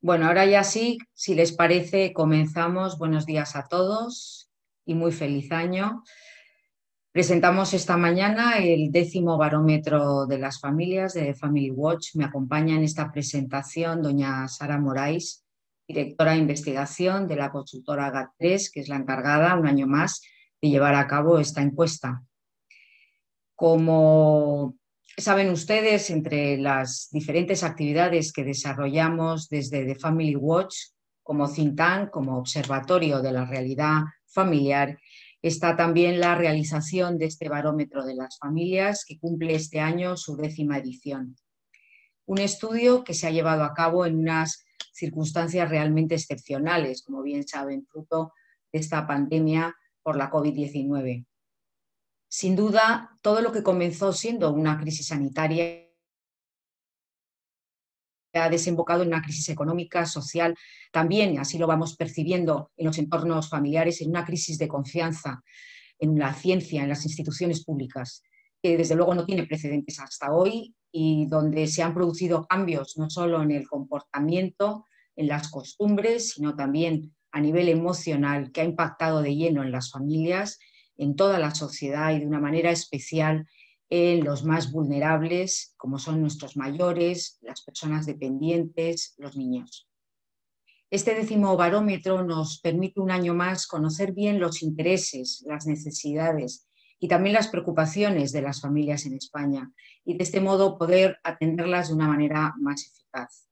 Bueno, ahora ya sí, si les parece, comenzamos. Buenos días a todos y muy feliz año. Presentamos esta mañana el 10º barómetro de las familias de Family Watch. Me acompaña en esta presentación doña Sara Morais, directora de investigación de la consultora GAT3, que es la encargada un año más de llevar a cabo esta encuesta. Como saben ustedes, entre las diferentes actividades que desarrollamos desde The Family Watch, como think tank, como observatorio de la realidad familiar, está también la realización de este barómetro de las familias, que cumple este año su 10ª edición. Un estudio que se ha llevado a cabo en unas circunstancias realmente excepcionales, como bien saben, fruto de esta pandemia por la COVID-19. Sin duda, todo lo que comenzó siendo una crisis sanitaria ha desembocado en una crisis económica, social, también, así lo vamos percibiendo en los entornos familiares, en una crisis de confianza en la ciencia, en las instituciones públicas, que desde luego no tiene precedentes hasta hoy y donde se han producido cambios no solo en el comportamiento, en las costumbres, sino también a nivel emocional, que ha impactado de lleno en las familias, en toda la sociedad y de una manera especial en los más vulnerables, como son nuestros mayores, las personas dependientes, los niños. Este 10º barómetro nos permite un año más conocer bien los intereses, las necesidades y también las preocupaciones de las familias en España y de este modo poder atenderlas de una manera más eficaz.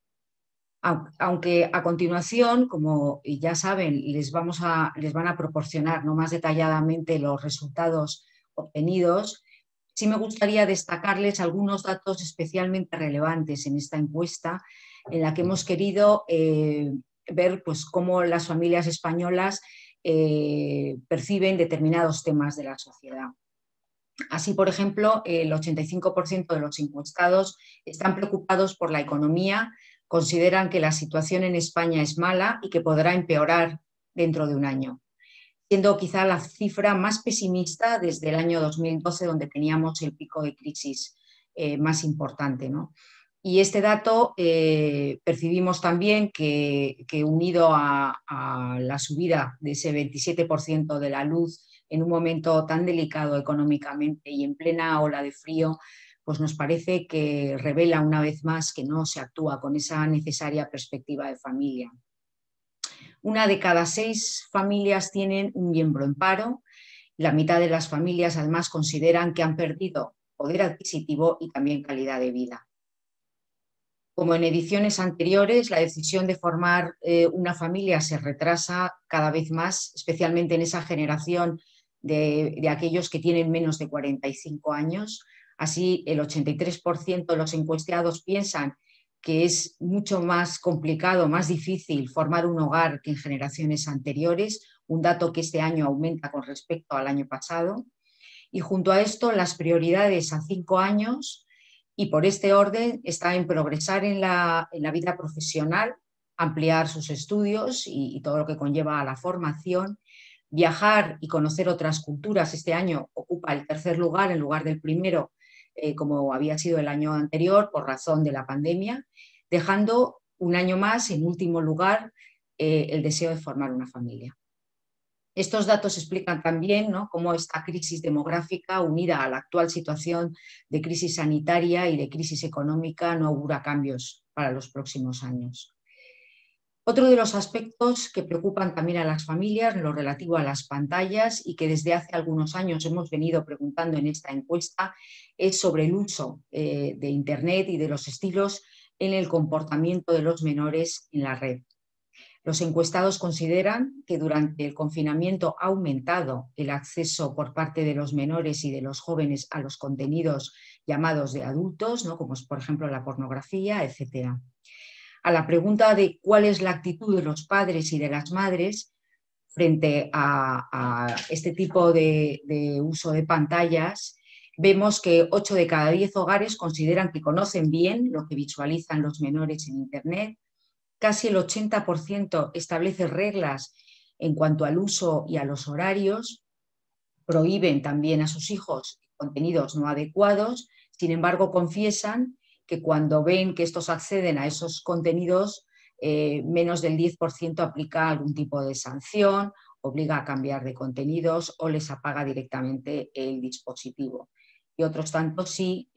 Aunque a continuación, como ya saben, les van a proporcionar no más detalladamente los resultados obtenidos, sí me gustaría destacarles algunos datos especialmente relevantes en esta encuesta, en la que hemos querido ver pues, cómo las familias españolas perciben determinados temas de la sociedad. Así, por ejemplo, el 85% de los encuestados están preocupados por la economía, consideran que la situación en España es mala y que podrá empeorar dentro de un año, siendo quizá la cifra más pesimista desde el año 2012, donde teníamos el pico de crisis más importante, ¿no? Y este dato percibimos también que unido a la subida de ese 27% de la luz en un momento tan delicado económicamente y en plena ola de frío, pues nos parece que revela una vez más que no se actúa con esa necesaria perspectiva de familia. Una de cada 6 familias tienen un miembro en paro. La mitad de las familias además consideran que han perdido poder adquisitivo y también calidad de vida. Como en ediciones anteriores, la decisión de formar una familia se retrasa cada vez más, especialmente en esa generación de aquellos que tienen menos de 45 años. Así, el 83% de los encuestados piensan que es mucho más complicado, más difícil formar un hogar que en generaciones anteriores, un dato que este año aumenta con respecto al año pasado. Y junto a esto, las prioridades a 5 años y por este orden está en progresar en la vida profesional, ampliar sus estudios y todo lo que conlleva a la formación, viajar y conocer otras culturas. Este año ocupa el 3er lugar en lugar del primero, como había sido el año anterior por razón de la pandemia, dejando un año más en último lugar el deseo de formar una familia. Estos datos explican también, ¿no?, cómo esta crisis demográfica, unida a la actual situación de crisis sanitaria y de crisis económica, no augura cambios para los próximos años. Otro de los aspectos que preocupan también a las familias, lo relativo a las pantallas y que desde hace algunos años hemos venido preguntando en esta encuesta, es sobre el uso de Internet y de los estilos en el comportamiento de los menores en la red. Los encuestados consideran que durante el confinamiento ha aumentado el acceso por parte de los menores y de los jóvenes a los contenidos llamados de adultos, ¿no?, como es, por ejemplo, la pornografía, etc. A la pregunta de cuál es la actitud de los padres y de las madres frente a este tipo de uso de pantallas, vemos que 8 de cada 10 hogares consideran que conocen bien lo que visualizan los menores en Internet. Casi el 80% establece reglas en cuanto al uso y a los horarios, prohíben también a sus hijos contenidos no adecuados, sin embargo confiesan que cuando ven que estos acceden a esos contenidos menos del 10% aplica algún tipo de sanción, obliga a cambiar de contenidos o les apaga directamente el dispositivo. Y otros tantos sí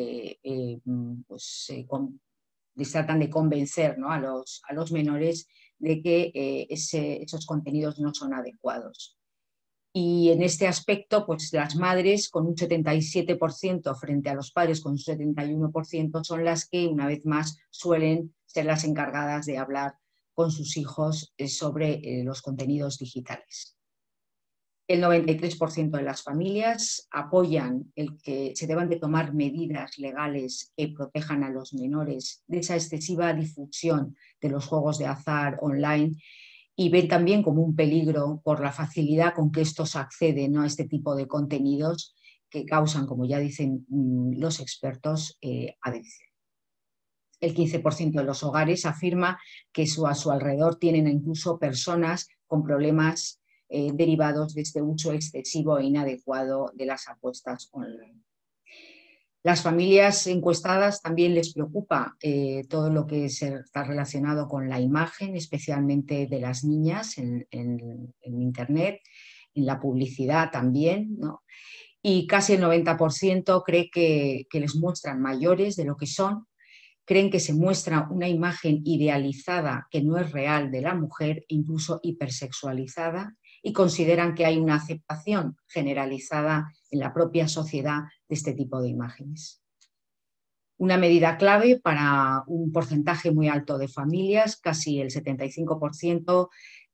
les tratan de convencer, ¿no?, a los menores de que esos contenidos no son adecuados. Y en este aspecto, pues las madres con un 77% frente a los padres con un 71% son las que, una vez más, suelen ser las encargadas de hablar con sus hijos sobre los contenidos digitales. El 93% de las familias apoyan el que se deban de tomar medidas legales que protejan a los menores de esa excesiva difusión de los juegos de azar online, y ven también como un peligro por la facilidad con que estos acceden, ¿no?, a este tipo de contenidos que causan, como ya dicen los expertos, adicción. El 15% de los hogares afirma que a su alrededor tienen incluso personas con problemas derivados de este uso excesivo e inadecuado de las apuestas online. Las familias encuestadas también les preocupa todo lo que está relacionado con la imagen, especialmente de las niñas en Internet, en la publicidad también, ¿no? Y casi el 90% cree que les muestran mayores de lo que son, creen que se muestra una imagen idealizada que no es real de la mujer, incluso hipersexualizada, y consideran que hay una aceptación generalizada en la propia sociedad de este tipo de imágenes. Una medida clave para un porcentaje muy alto de familias, casi el 75%,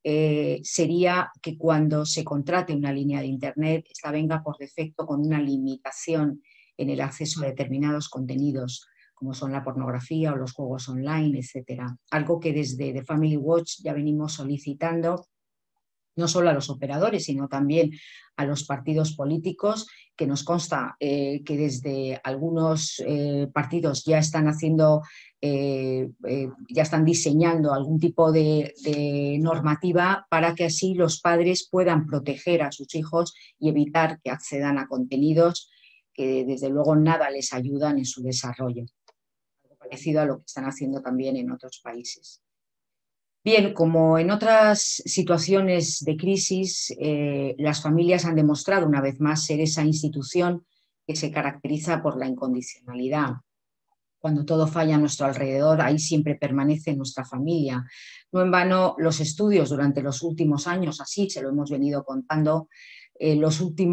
sería que cuando se contrate una línea de Internet, esta venga por defecto con una limitación en el acceso a determinados contenidos, como son la pornografía o los juegos online, etc. Algo que desde The Family Watch ya venimos solicitando, no solo a los operadores, sino también a los partidos políticos, que nos consta que desde algunos partidos ya están haciendo, ya están diseñando algún tipo de normativa para que así los padres puedan proteger a sus hijos y evitar que accedan a contenidos que desde luego nada les ayudan en su desarrollo. Algo parecido a lo que están haciendo también en otros países. Bien, como en otras situaciones de crisis, las familias han demostrado una vez más ser esa institución que se caracteriza por la incondicionalidad. Cuando todo falla a nuestro alrededor, ahí siempre permanece nuestra familia. No en vano los estudios durante los últimos años, así se lo hemos venido contando, en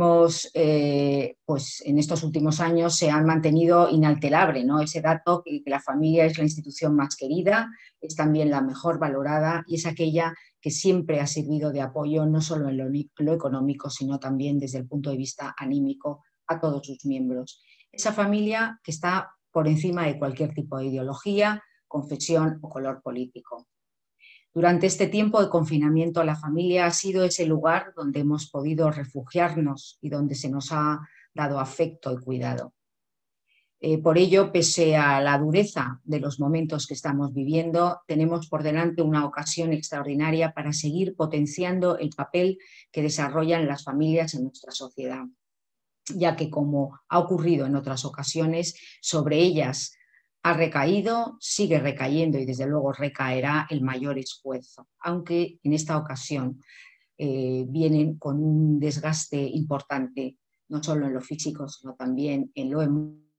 estos últimos años se han mantenido inalterable, ¿no?, ese dato que la familia es la institución más querida, es también la mejor valorada y es aquella que siempre ha servido de apoyo no solo en lo económico, sino también desde el punto de vista anímico a todos sus miembros. Esa familia que está por encima de cualquier tipo de ideología, confesión o color político. Durante este tiempo de confinamiento, la familia ha sido ese lugar donde hemos podido refugiarnos y donde se nos ha dado afecto y cuidado. Por ello, pese a la dureza de los momentos que estamos viviendo, tenemos por delante una ocasión extraordinaria para seguir potenciando el papel que desarrollan las familias en nuestra sociedad, ya que, como ha ocurrido en otras ocasiones, sobre ellas ha recaído, sigue recayendo y desde luego recaerá el mayor esfuerzo, aunque en esta ocasión vienen con un desgaste importante, no solo en lo físico, sino también en lo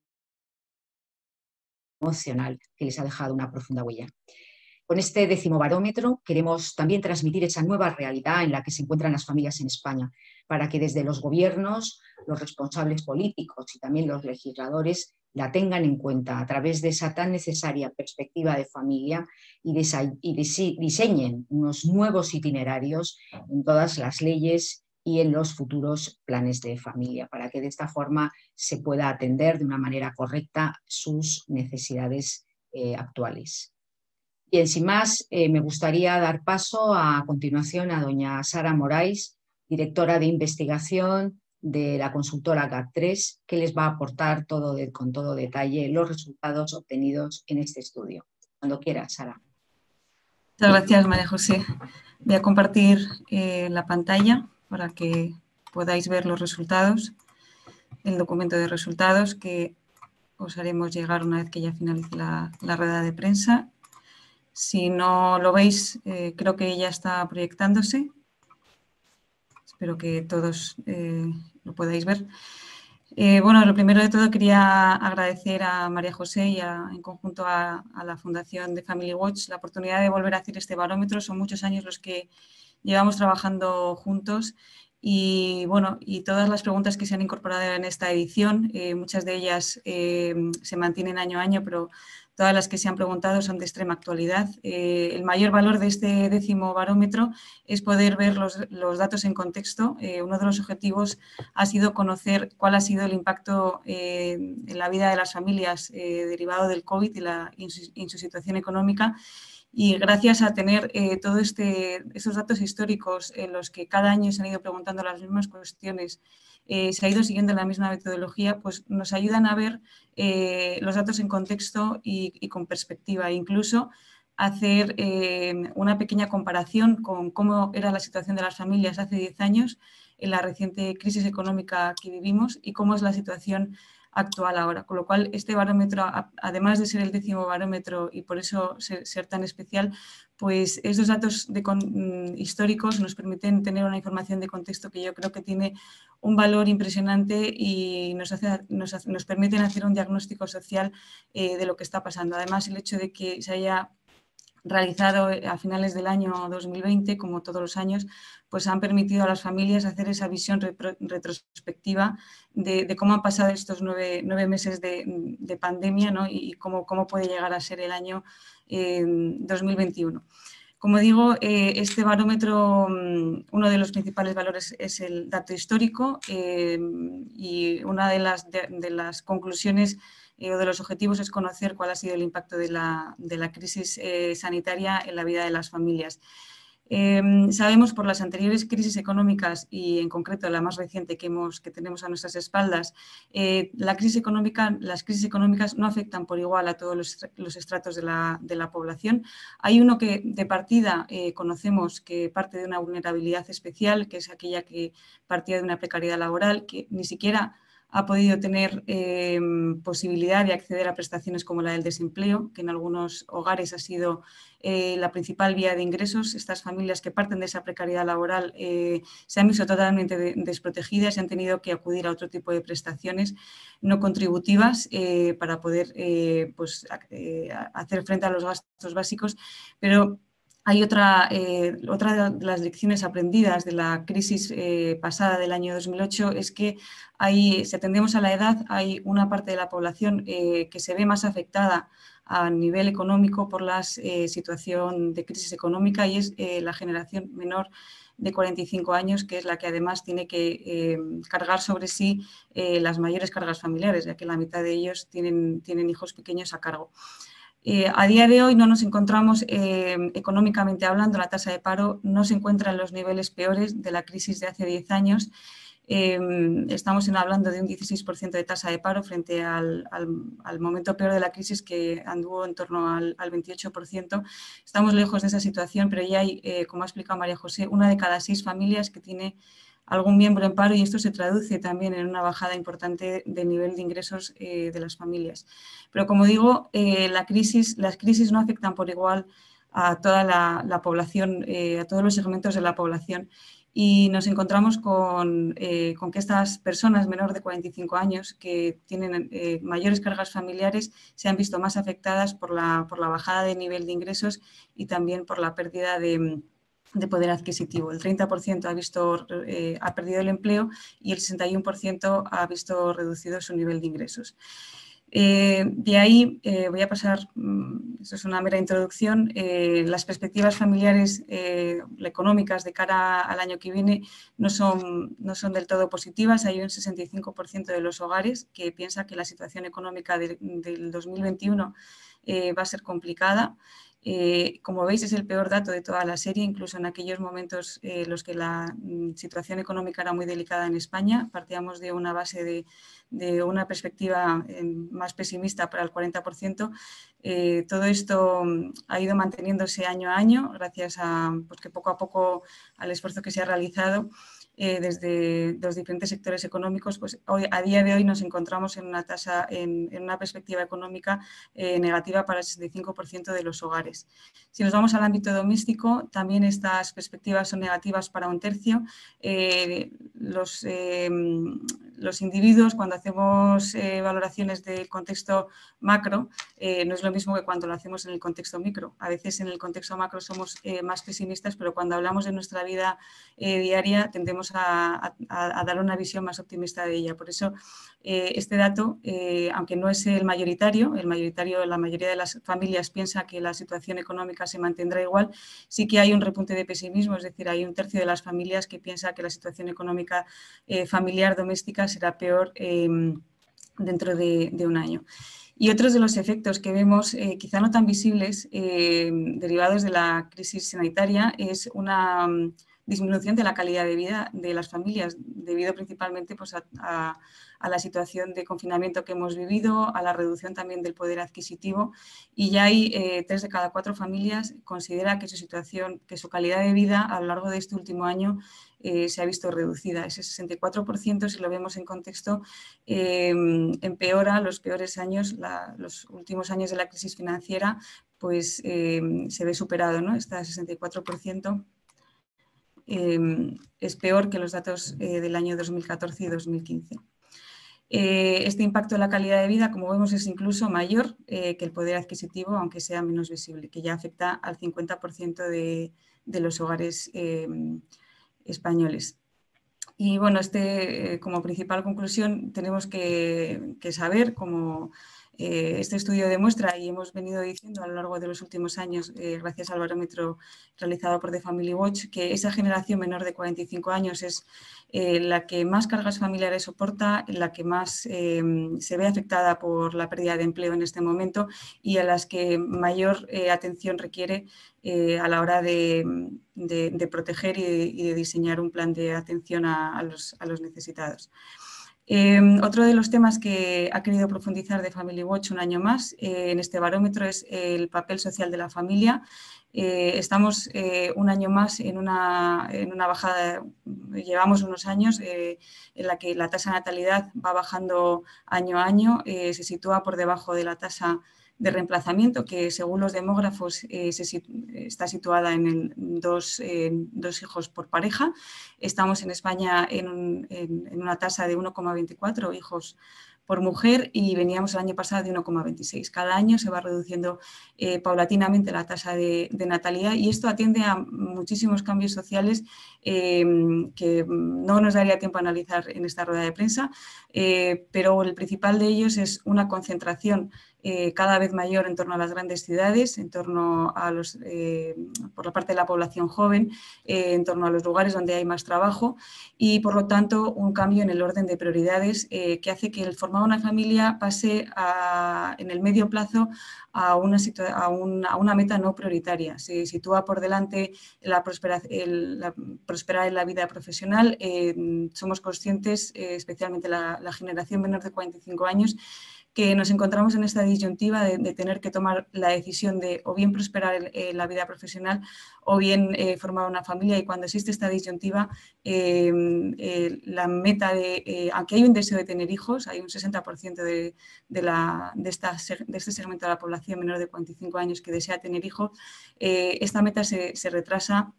emocional, que les ha dejado una profunda huella. Con este 10º barómetro queremos también transmitir esa nueva realidad en la que se encuentran las familias en España, para que desde los gobiernos, los responsables políticos y también los legisladores la tengan en cuenta a través de esa tan necesaria perspectiva de familia y diseñen unos nuevos itinerarios en todas las leyes y en los futuros planes de familia, para que de esta forma se pueda atender de una manera correcta sus necesidades actuales. Bien, sin más, me gustaría dar paso a continuación a doña Sara Morais, directora de investigación de la consultora GAT3, que les va a aportar con todo detalle los resultados obtenidos en este estudio. Cuando quiera, Sara. Muchas gracias, María José. Voy a compartir la pantalla para que podáis ver los resultados, el documento de resultados que os haremos llegar una vez que ya finalice la rueda de prensa. Si no lo veis, creo que ya está proyectándose. Espero que todos lo podáis ver. Bueno, lo primero de todo quería agradecer a María José y en conjunto a la Fundación de Family Watch la oportunidad de volver a hacer este barómetro. Son muchos años los que llevamos trabajando juntos y, bueno, y todas las preguntas que se han incorporado en esta edición, muchas de ellas se mantienen año a año, pero todas las que se han preguntado son de extrema actualidad. El mayor valor de este 10º barómetro es poder ver los datos en contexto. Uno de los objetivos ha sido conocer cuál ha sido el impacto en la vida de las familias derivado del COVID y en su situación económica. Y gracias a tener todos esos datos históricos en los que cada año se han ido preguntando las mismas cuestiones, se ha ido siguiendo la misma metodología, pues nos ayudan a ver los datos en contexto y con perspectiva, e incluso hacer una pequeña comparación con cómo era la situación de las familias hace 10 años en la reciente crisis económica que vivimos y cómo es la situación actual ahora. Con lo cual, este barómetro, además de ser el 10º barómetro y por eso ser tan especial, pues estos datos históricos nos permiten tener una información de contexto que yo creo que tiene un valor impresionante y nos permiten hacer un diagnóstico social de lo que está pasando. Además, el hecho de que se haya realizado a finales del año 2020, como todos los años, pues han permitido a las familias hacer esa visión retrospectiva de cómo han pasado estos nueve meses de pandemia, ¿no? Y cómo puede llegar a ser el año 2021. Como digo, este barómetro, uno de los principales valores es el dato histórico y una de las conclusiones o de los objetivos es conocer cuál ha sido el impacto de la crisis sanitaria en la vida de las familias. Sabemos por las anteriores crisis económicas y en concreto la más reciente que tenemos a nuestras espaldas, las crisis económicas no afectan por igual a todos los estratos de la población. Hay uno que de partida conocemos que parte de una vulnerabilidad especial, que es aquella que partía de una precariedad laboral, que ni siquiera ha podido tener posibilidad de acceder a prestaciones como la del desempleo, que en algunos hogares ha sido la principal vía de ingresos. Estas familias que parten de esa precariedad laboral se han visto totalmente desprotegidas y han tenido que acudir a otro tipo de prestaciones no contributivas para poder hacer frente a los gastos básicos, pero hay otra de las lecciones aprendidas de la crisis pasada del año 2008 es que si atendemos a la edad, hay una parte de la población que se ve más afectada a nivel económico por la situación de crisis económica y es la generación menor de 45 años, que es la que además tiene que cargar sobre sí las mayores cargas familiares, ya que la mitad de ellos tienen hijos pequeños a cargo. A día de hoy no nos encontramos, económicamente hablando, la tasa de paro no se encuentra en los niveles peores de la crisis de hace 10 años. Estamos hablando de un 16% de tasa de paro frente al momento peor de la crisis, que anduvo en torno al 28%. Estamos lejos de esa situación, pero ya hay, como ha explicado María José, 1 de cada 6 familias que tiene algún miembro en paro y esto se traduce también en una bajada importante del nivel de ingresos de las familias. Pero como digo, las crisis no afectan por igual a toda la población, a todos los segmentos de la población y nos encontramos con que estas personas menor de 45 años que tienen mayores cargas familiares se han visto más afectadas por la bajada de nivel de ingresos y también por la pérdida de poder adquisitivo. El 30% ha perdido el empleo y el 61% ha visto reducido su nivel de ingresos. De ahí voy a pasar, esto es una mera introducción, las perspectivas familiares económicas de cara al año que viene no son del todo positivas. Hay un 65% de los hogares que piensa que la situación económica del 2021 va a ser complicada. Como veis, es el peor dato de toda la serie, incluso en aquellos momentos en los que la situación económica era muy delicada en España. Partíamos de una base de una perspectiva más pesimista para el 40%. Todo esto ha ido manteniéndose año a año gracias a que poco a poco al esfuerzo que se ha realizado. desde los diferentes sectores económicos, pues hoy, a día de hoy nos encontramos en una tasa, en una perspectiva económica negativa para el 65% de los hogares. Si nos vamos al ámbito doméstico, también estas perspectivas son negativas para un tercio. Los individuos, cuando hacemos valoraciones del contexto macro, no es lo mismo que cuando lo hacemos en el contexto micro. A veces en el contexto macro somos más pesimistas, pero cuando hablamos de nuestra vida diaria tendemos a dar una visión más optimista de ella. Por eso este dato, aunque no es el mayoritario, la mayoría de las familias piensa que la situación económica se mantendrá igual, sí que hay un repunte de pesimismo, es decir, hay un tercio de las familias que piensa que la situación económica familiar doméstica será peor dentro de un año. Y otros de los efectos que vemos, quizá no tan visibles, derivados de la crisis sanitaria, es una disminución de la calidad de vida de las familias, debido principalmente pues, a la situación de confinamiento que hemos vivido, a la reducción también del poder adquisitivo, y ya hay 3 de cada 4 familias considera que su situación, que su calidad de vida a lo largo de este último año se ha visto reducida. Ese 64%, si lo vemos en contexto, empeora los peores años, los últimos años de la crisis financiera, pues se ve superado, ¿no? Este 64%. Es peor que los datos del año 2014 y 2015. Este impacto en la calidad de vida, como vemos, es incluso mayor que el poder adquisitivo, aunque sea menos visible, que ya afecta al 50% de los hogares españoles. Y bueno, como principal conclusión tenemos que saber, como este estudio demuestra y hemos venido diciendo a lo largo de los últimos años, gracias al barómetro realizado por The Family Watch, que esa generación menor de 45 años es la que más cargas familiares soporta, la que más se ve afectada por la pérdida de empleo en este momento y a las que mayor atención requiere a la hora de proteger y de diseñar un plan de atención a los necesitados. Otro de los temas que ha querido profundizar The Family Watch un año más en este barómetro es el papel social de la familia. Estamos un año más en una bajada, llevamos unos años en la que la tasa de natalidad va bajando año a año, se sitúa por debajo de la tasa de reemplazamiento, que según los demógrafos está situada en 2 hijos por pareja. Estamos en España en una tasa de 1,24 hijos por mujer y veníamos el año pasado de 1,26. Cada año se va reduciendo paulatinamente la tasa de natalidad y esto atiende a muchísimos cambios sociales que no nos daría tiempo a analizar en esta rueda de prensa, pero el principal de ellos es una concentración cada vez mayor en torno a las grandes ciudades, en torno a por la parte de la población joven, en torno a los lugares donde hay más trabajo y, por lo tanto, un cambio en el orden de prioridades que hace que el formar una familia pase en el medio plazo a una meta no prioritaria. Se sitúa por delante prosperar en la vida profesional. Somos conscientes, especialmente la generación menor de 45 años, que nos encontramos en esta disyuntiva de tener que tomar la decisión de o bien prosperar en la vida profesional o bien formar una familia, y cuando existe esta disyuntiva la meta aunque hay un deseo de tener hijos, hay un 60% de este segmento de la población menor de 45 años que desea tener hijos, esta meta se retrasa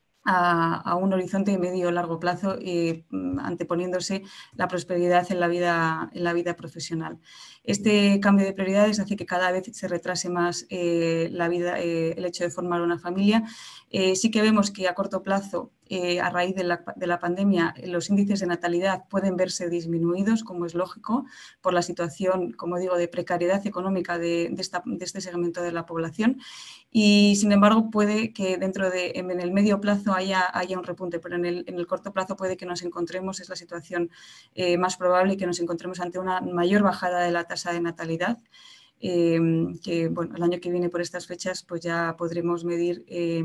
a un horizonte medio o largo plazo, anteponiéndose la prosperidad en la vida profesional. Este cambio de prioridades hace que cada vez se retrase más el hecho de formar una familia. Sí que vemos que a corto plazo, a raíz de la pandemia, los índices de natalidad pueden verse disminuidos, como es lógico, por la situación, como digo, de precariedad económica de este segmento de la población. Y, sin embargo, puede que en el medio plazo haya un repunte, pero en el corto plazo puede que nos encontremos, es la situación más probable, que nos encontremos ante una mayor bajada de la tasa de natalidad, que bueno, el año que viene por estas fechas pues ya podremos medir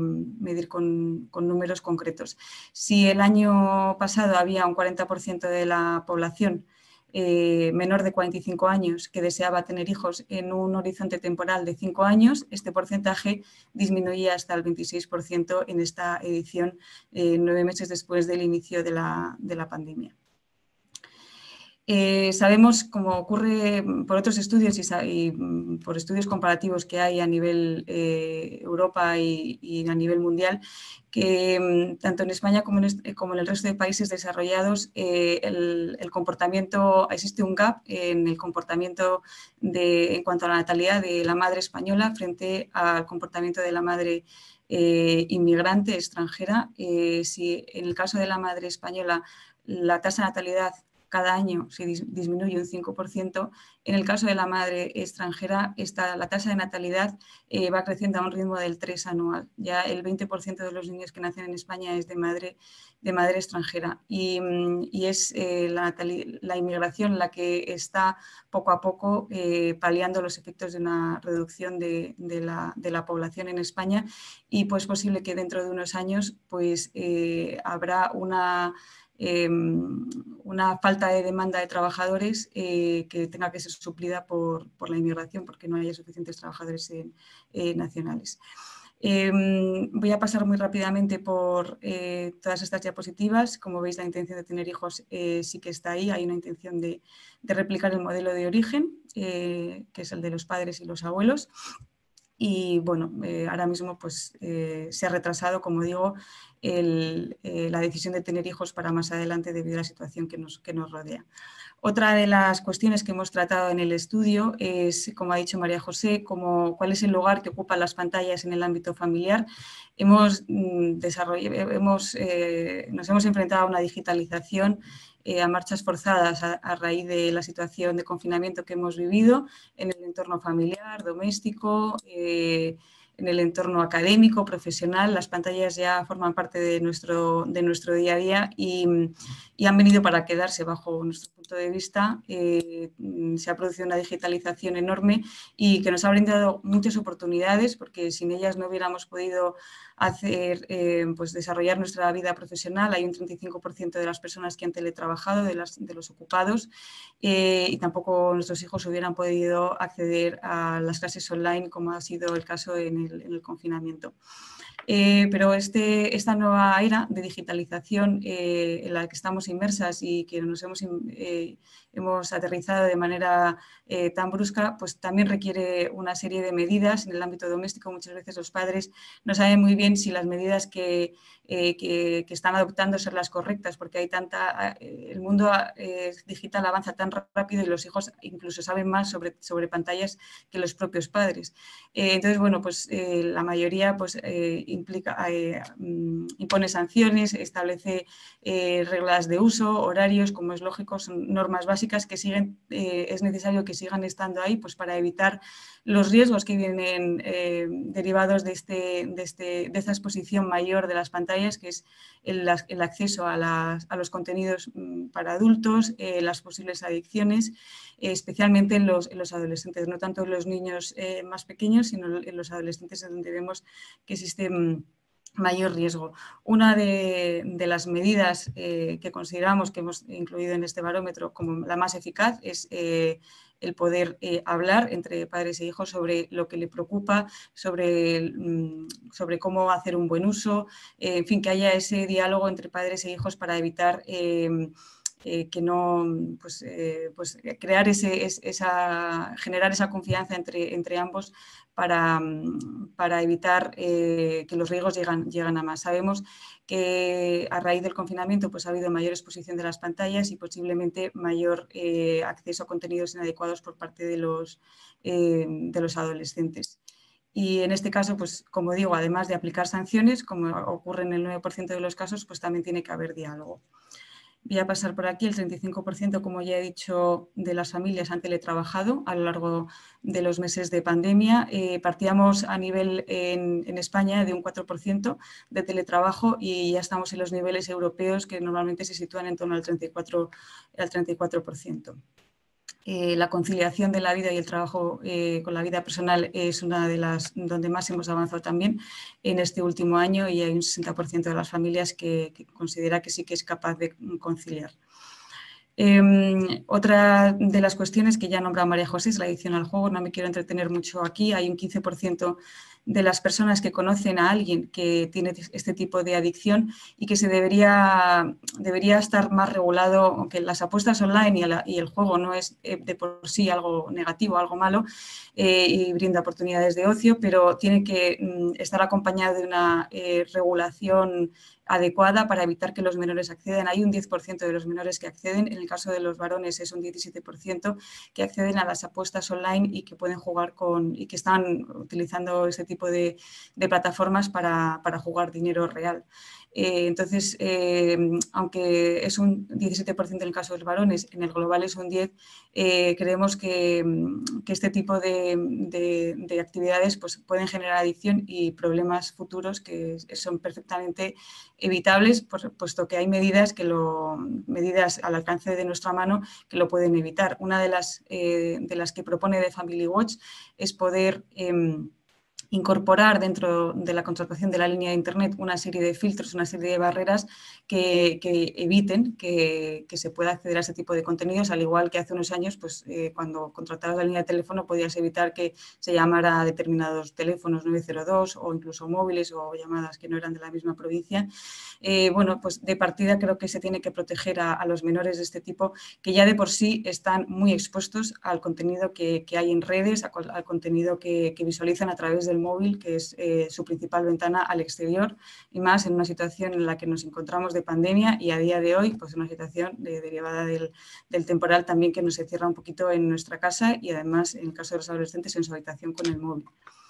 con números concretos. Si el año pasado había un 40% de la población menor de 45 años que deseaba tener hijos en un horizonte temporal de 5 años, este porcentaje disminuía hasta el 26% en esta edición, 9 meses después del inicio de la pandemia. Sabemos, como ocurre por otros estudios y por estudios comparativos que hay a nivel Europa y a nivel mundial, que tanto en España como en el resto de países desarrollados el comportamiento, existe un gap en el comportamiento en cuanto a la natalidad de la madre española frente al comportamiento de la madre inmigrante extranjera. Si en el caso de la madre española la tasa de natalidad cada año se disminuye un 5%, en el caso de la madre extranjera la tasa de natalidad va creciendo a un ritmo del 3 anual. Ya el 20% de los niños que nacen en España es de madre extranjera y es la inmigración la que está poco a poco paliando los efectos de una reducción de la población en España, y pues es posible que dentro de unos años pues habrá una falta de demanda de trabajadores que tenga que ser suplida por la inmigración, porque no haya suficientes trabajadores nacionales. Voy a pasar muy rápidamente por todas estas diapositivas. Como veis, la intención de tener hijos sí que está ahí. Hay una intención de replicar el modelo de origen, que es el de los padres y los abuelos. Y bueno, ahora mismo pues, se ha retrasado, como digo, la decisión de tener hijos para más adelante debido a la situación que nos rodea. Otra de las cuestiones que hemos tratado en el estudio es, como ha dicho María José, cuál es el lugar que ocupan las pantallas en el ámbito familiar. Nos hemos enfrentado a una digitalización a marchas forzadas a raíz de la situación de confinamiento que hemos vivido en el entorno familiar, doméstico, en el entorno académico, profesional. Las pantallas ya forman parte de nuestro día a día y han venido para quedarse bajo nuestro punto de vista. Se ha producido una digitalización enorme y que nos ha brindado muchas oportunidades, porque sin ellas no hubiéramos podido desarrollar nuestra vida profesional. Hay un 35% de las personas que han teletrabajado, de los ocupados, y tampoco nuestros hijos hubieran podido acceder a las clases online, como ha sido el caso en el confinamiento. Pero esta nueva era de digitalización en la que estamos inmersas y que nos hemos aterrizado de manera tan brusca, pues también requiere una serie de medidas. En el ámbito doméstico muchas veces los padres no saben muy bien si las medidas que están adoptando son las correctas, porque hay el mundo digital avanza tan rápido y los hijos incluso saben más sobre pantallas que los propios padres. Entonces, bueno, pues la mayoría pues, impone sanciones, establece reglas de uso, horarios, como es lógico, son normas básicas que es necesario que sigan estando ahí, pues para evitar los riesgos que vienen derivados de esta exposición mayor de las pantallas, que es el acceso a los contenidos para adultos, las posibles adicciones, especialmente en los adolescentes, no tanto en los niños más pequeños, sino en los adolescentes, en donde vemos que existe mayor riesgo. Una de las medidas que consideramos que hemos incluido en este barómetro como la más eficaz es el poder hablar entre padres e hijos sobre lo que le preocupa, sobre cómo hacer un buen uso, en fin, que haya ese diálogo entre padres e hijos para evitar que no, crear generar esa confianza entre ambos para evitar que los riesgos llegan a más. Sabemos que a raíz del confinamiento pues, ha habido mayor exposición de las pantallas y posiblemente mayor acceso a contenidos inadecuados por parte de los adolescentes. Y en este caso, pues, como digo, además de aplicar sanciones, como ocurre en el 9% de los casos, pues también tiene que haber diálogo. Voy a pasar por aquí. El 35%, como ya he dicho, de las familias han teletrabajado a lo largo de los meses de pandemia. Partíamos a nivel en España de un 4% de teletrabajo y ya estamos en los niveles europeos que normalmente se sitúan en torno al 34%. La conciliación de la vida y el trabajo con la vida personal es una de las donde más hemos avanzado también en este último año, y hay un 60% de las familias que considera que sí que es capaz de conciliar. Otra de las cuestiones que ya nombra María José es la adicción al juego. No me quiero entretener mucho aquí. Hay un 15% de las personas que conocen a alguien que tiene este tipo de adicción y que debería estar más regulado, aunque las apuestas online y el juego no es de por sí algo negativo, algo malo, y brinda oportunidades de ocio, pero tiene que estar acompañado de una regulación adecuada para evitar que los menores accedan. Hay un 10% de los menores que acceden, en el caso de los varones es un 17% que acceden a las apuestas online y que pueden jugar y que están utilizando ese tipo de plataformas para jugar dinero real. Entonces, aunque es un 17% en el caso de los varones, en el global es un 10%, creemos que este tipo de actividades pues, pueden generar adicción y problemas futuros que son perfectamente evitables, puesto que hay medidas al alcance de nuestra mano que lo pueden evitar. Una de las que propone The Family Watch es poder incorporar dentro de la contratación de la línea de Internet una serie de filtros, una serie de barreras que eviten que se pueda acceder a ese tipo de contenidos, al igual que hace unos años, pues, cuando contratabas la línea de teléfono podías evitar que se llamara a determinados teléfonos 902 o incluso móviles o llamadas que no eran de la misma provincia. Bueno, pues de partida creo que se tiene que proteger a los menores de este tipo, que ya de por sí están muy expuestos al contenido que hay en redes, al contenido que visualizan a través del móvil, que es su principal ventana al exterior, y más en una situación en la que nos encontramos de pandemia y a día de hoy, pues una situación derivada del temporal también que nos encierra un poquito en nuestra casa y además, en el caso de los adolescentes, en su habitación con el móvil.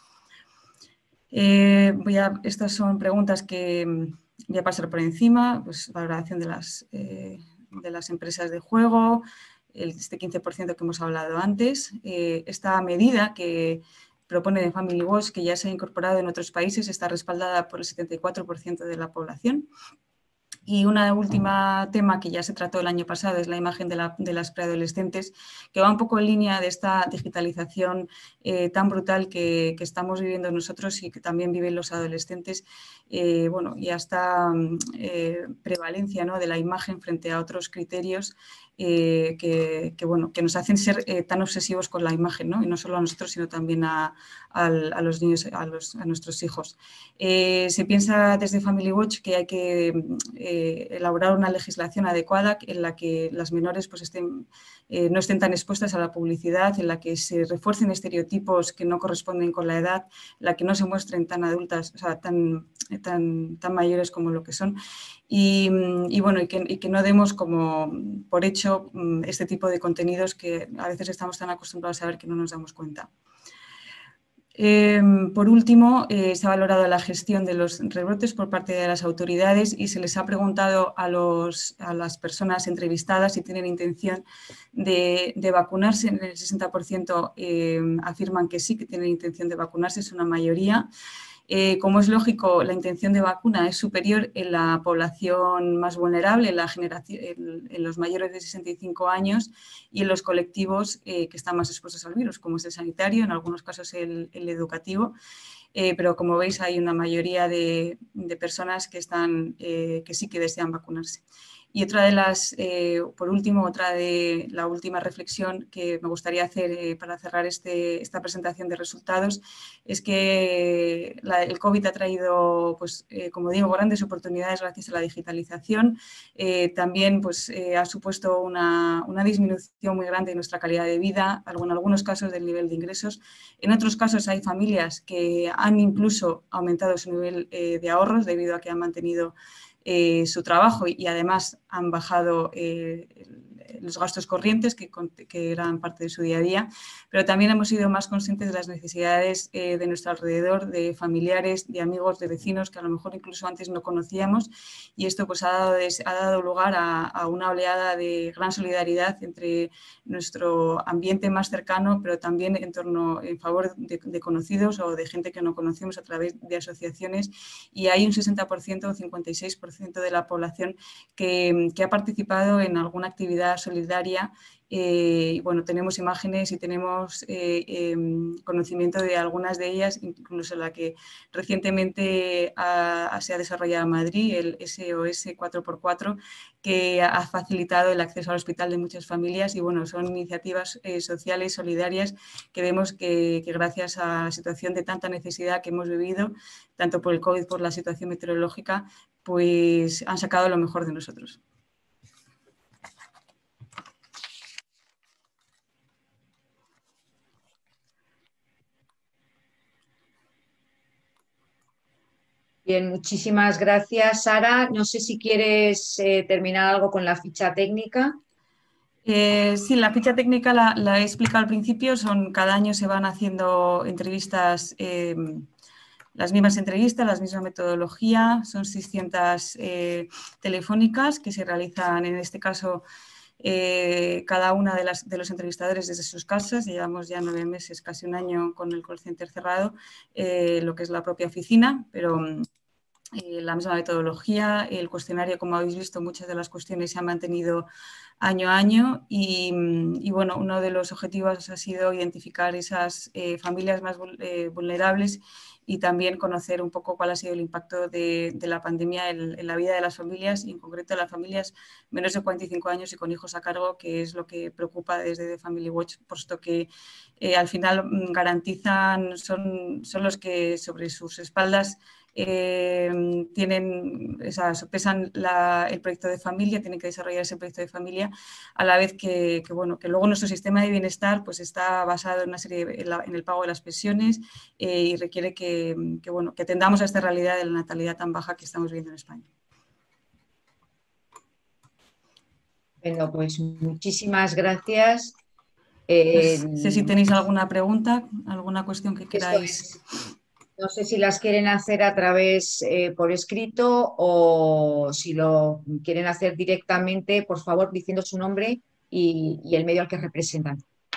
Estas son preguntas que voy a pasar por encima, pues valoración de las empresas de juego, este 15% que hemos hablado antes. Esta medida que propone The Family Watch, que ya se ha incorporado en otros países, está respaldada por el 74% de la población. Y una última tema que ya se trató el año pasado es la imagen de las preadolescentes, que va un poco en línea de esta digitalización tan brutal que estamos viviendo nosotros y que también viven los adolescentes, bueno, y esta prevalencia, ¿no?, de la imagen frente a otros criterios que nos hacen ser tan obsesivos con la imagen, ¿no? Y no solo a nosotros, sino también a los niños, a nuestros hijos. Se piensa desde Family Watch que hay que elaborar una legislación adecuada en la que las menores pues, no estén tan expuestas a la publicidad, en la que se refuercen estereotipos que no corresponden con la edad, en la que no se muestren tan adultas, o sea, tan mayores como lo que son. Y que no demos como por hecho este tipo de contenidos que a veces estamos tan acostumbrados a ver que no nos damos cuenta. Por último, se ha valorado la gestión de los rebrotes por parte de las autoridades y se les ha preguntado a las personas entrevistadas si tienen intención de vacunarse. En el 60% afirman que sí, que tienen intención de vacunarse, es una mayoría. Como es lógico, la intención de vacuna es superior en la población más vulnerable, en los mayores de 65 años y en los colectivos que están más expuestos al virus, como es el sanitario, en algunos casos el educativo. Pero como veis hay una mayoría de personas que sí que desean vacunarse. Y por último, la última reflexión que me gustaría hacer para cerrar esta presentación de resultados es que el COVID ha traído, pues, como digo, grandes oportunidades gracias a la digitalización. También pues, ha supuesto una disminución muy grande de nuestra calidad de vida, en algunos casos del nivel de ingresos. En otros casos hay familias que han incluso aumentado su nivel de ahorros debido a que han mantenido su trabajo y además han bajado los gastos corrientes que eran parte de su día a día, pero también hemos sido más conscientes de las necesidades de nuestro alrededor, de familiares, de amigos, de vecinos que a lo mejor incluso antes no conocíamos, y esto pues ha dado lugar a una oleada de gran solidaridad entre nuestro ambiente más cercano, pero también en favor de conocidos o de gente que no conocemos a través de asociaciones, y hay un 60% o 56% de la población que ha participado en alguna actividad solidaria. Bueno, tenemos imágenes y tenemos conocimiento de algunas de ellas, incluso la que recientemente se ha desarrollado en Madrid, el SOS 4x4, que ha facilitado el acceso al hospital de muchas familias y bueno, son iniciativas sociales, solidarias, que vemos que gracias a la situación de tanta necesidad que hemos vivido, tanto por el COVID, por la situación meteorológica, pues han sacado lo mejor de nosotros. Bien, muchísimas gracias, Sara. No sé si quieres terminar algo con la ficha técnica. Sí, la ficha técnica la he explicado al principio. Cada año se van haciendo entrevistas, las mismas entrevistas, la misma metodología. Son 600 telefónicas que se realizan, en este caso, cada una de los entrevistadores desde sus casas. Llevamos ya 9 meses, casi un año con el call center cerrado, lo que es la propia oficina, pero la misma metodología, el cuestionario, como habéis visto, muchas de las cuestiones se han mantenido año a año y bueno, uno de los objetivos ha sido identificar esas familias más vulnerables y también conocer un poco cuál ha sido el impacto de la pandemia en la vida de las familias y en concreto de las familias menos de 45 años y con hijos a cargo, que es lo que preocupa desde The Family Watch, puesto que al final garantizan, son los que sobre sus espaldas pesan el proyecto de familia, tienen que desarrollar ese proyecto de familia, a la vez que luego nuestro sistema de bienestar pues está basado en una serie en el pago de las pensiones y requiere que atendamos a esta realidad de la natalidad tan baja que estamos viendo en España. Bueno, pues muchísimas gracias. No sé si tenéis alguna pregunta, alguna cuestión que queráis. No sé si las quieren hacer a través por escrito o si lo quieren hacer directamente, por favor, diciendo su nombre y el medio al que representan.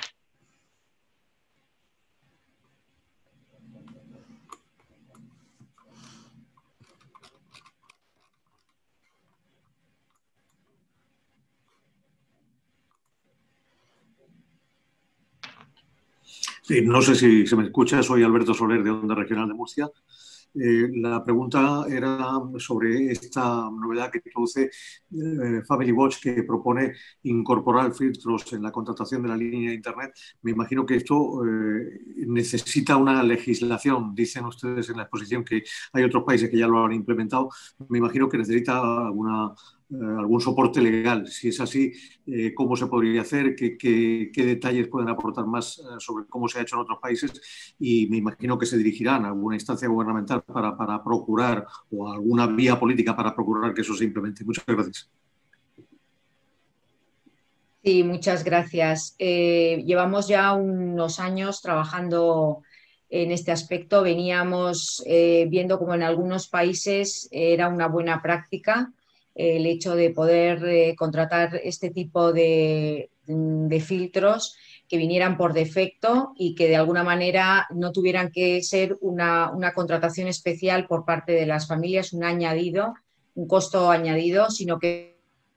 Sí, no sé si se me escucha, soy Alberto Soler de Onda Regional de Murcia. La pregunta era sobre esta novedad que introduce Family Watch, que propone incorporar filtros en la contratación de la línea de Internet. Me imagino que esto necesita una legislación. Dicen ustedes en la exposición que hay otros países que ya lo han implementado. Me imagino que necesita algún soporte legal. Si es así, ¿cómo se podría hacer? ¿Qué detalles pueden aportar más sobre cómo se ha hecho en otros países? Y me imagino que se dirigirán a alguna instancia gubernamental para procurar, o a alguna vía política para procurar que eso se implemente. Muchas gracias. Sí, muchas gracias. Llevamos ya unos años trabajando en este aspecto. Veníamos viendo como en algunos países era una buena práctica el hecho de poder contratar este tipo de filtros que vinieran por defecto y que de alguna manera no tuvieran que ser una contratación especial por parte de las familias, un añadido, un costo añadido, sino que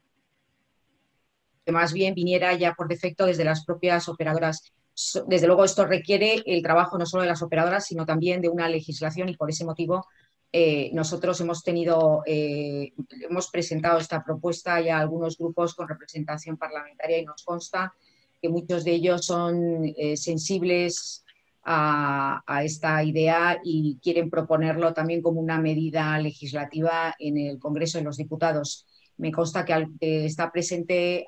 más bien viniera ya por defecto desde las propias operadoras. Desde luego esto requiere el trabajo no solo de las operadoras, sino también de una legislación y por ese motivo nosotros hemos presentado esta propuesta ya a algunos grupos con representación parlamentaria y nos consta que muchos de ellos son sensibles a esta idea y quieren proponerlo también como una medida legislativa en el Congreso de los Diputados. Me consta que está presente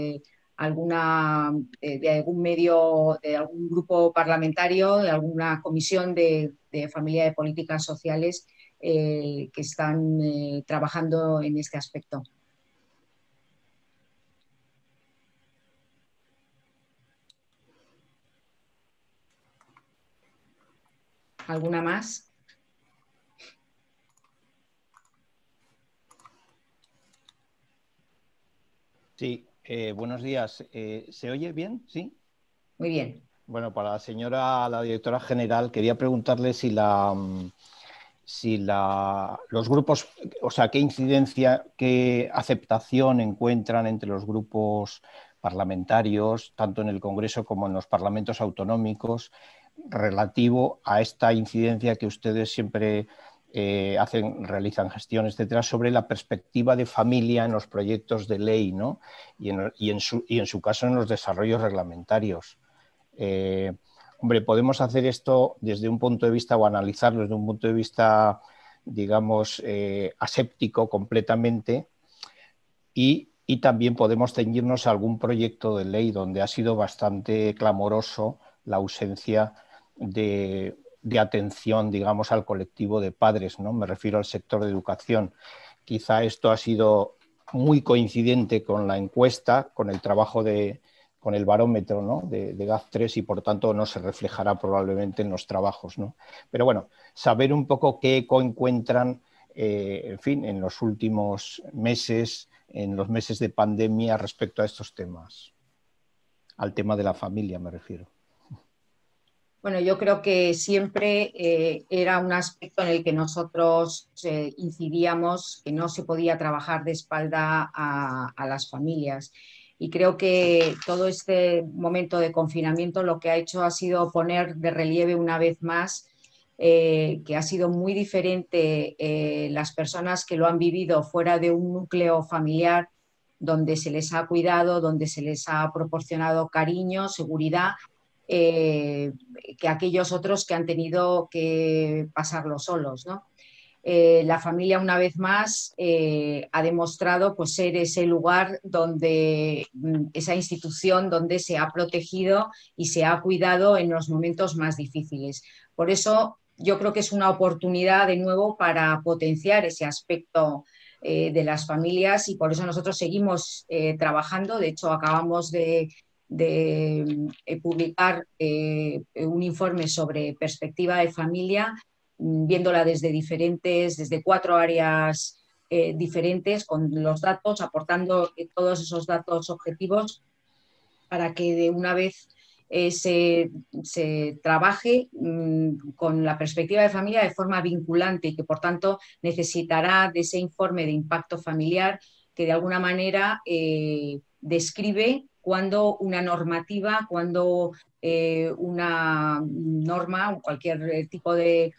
de algún medio, de algún grupo parlamentario, de alguna comisión de familia de políticas sociales que están trabajando en este aspecto. ¿Alguna más? Sí, buenos días. ¿Se oye bien? ¿Sí? Muy bien. Bueno, para la directora general, quería preguntarle si la si los grupos, o sea, qué incidencia, qué aceptación encuentran entre los grupos parlamentarios, tanto en el Congreso como en los parlamentos autonómicos, relativo a esta incidencia que ustedes siempre realizan gestiones, etcétera, sobre la perspectiva de familia en los proyectos de ley, ¿no? y en su caso en los desarrollos reglamentarios. Hombre, podemos hacer esto desde un punto de vista o analizarlo desde un punto de vista, digamos, aséptico completamente, y también podemos ceñirnos a algún proyecto de ley donde ha sido bastante clamoroso la ausencia de atención, digamos, al colectivo de padres, ¿no? Me refiero al sector de educación. Quizá esto ha sido muy coincidente con la encuesta, con el trabajo con el barómetro, ¿no? de GAF3, y por tanto no se reflejará probablemente en los trabajos, ¿no? Pero bueno, saber un poco qué eco encuentran, en fin, en los últimos meses, en los meses de pandemia respecto a estos temas, al tema de la familia me refiero. Bueno, yo creo que siempre era un aspecto en el que nosotros incidíamos, que no se podía trabajar de espalda a las familias. Y creo que todo este momento de confinamiento lo que ha hecho ha sido poner de relieve una vez más que ha sido muy diferente las personas que lo han vivido fuera de un núcleo familiar donde se les ha cuidado, donde se les ha proporcionado cariño, seguridad, que aquellos otros que han tenido que pasarlo solos, ¿no? La familia, una vez más, ha demostrado pues, ser ese lugar donde, esa institución donde se ha protegido y se ha cuidado en los momentos más difíciles. Por eso yo creo que es una oportunidad de nuevo para potenciar ese aspecto de las familias, y por eso nosotros seguimos trabajando. De hecho, acabamos de publicar un informe sobre perspectiva de familia, viéndola desde 4 áreas diferentes, con los datos, aportando todos esos datos objetivos para que de una vez se trabaje con la perspectiva de familia de forma vinculante, y que por tanto necesitará de ese informe de impacto familiar que de alguna manera describe cuando una normativa, cuando una norma o cualquier tipo de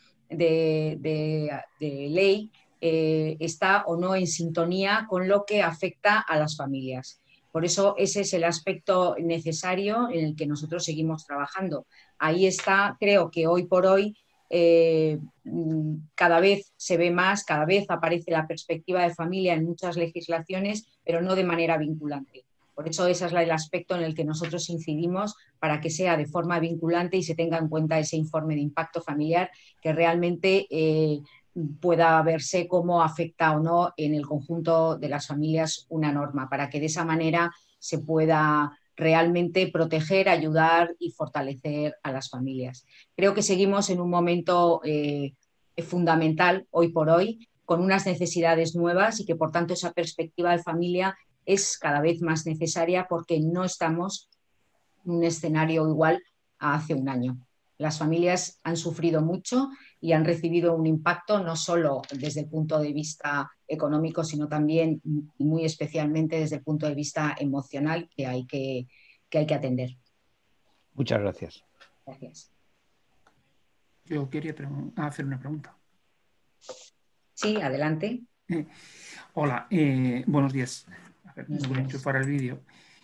ley está o no en sintonía con lo que afecta a las familias. Por eso ese es el aspecto necesario en el que nosotros seguimos trabajando. Ahí está, creo que hoy por hoy cada vez se ve más, cada vez aparece la perspectiva de familia en muchas legislaciones, pero no de manera vinculante. Por eso ese es el aspecto en el que nosotros incidimos, para que sea de forma vinculante y se tenga en cuenta ese informe de impacto familiar, que realmente pueda verse cómo afecta o no en el conjunto de las familias una norma, para que de esa manera se pueda realmente proteger, ayudar y fortalecer a las familias. Creo que seguimos en un momento fundamental hoy por hoy, con unas necesidades nuevas, y que por tanto esa perspectiva de familia es cada vez más necesaria, porque no estamos en un escenario igual a hace un año. Las familias han sufrido mucho y han recibido un impacto no solo desde el punto de vista económico, sino también y muy especialmente desde el punto de vista emocional, que hay que atender. Muchas gracias. Gracias. Yo quería hacer una pregunta. Sí, adelante. Hola, buenos días. A ver, voy a enchufar el vídeo,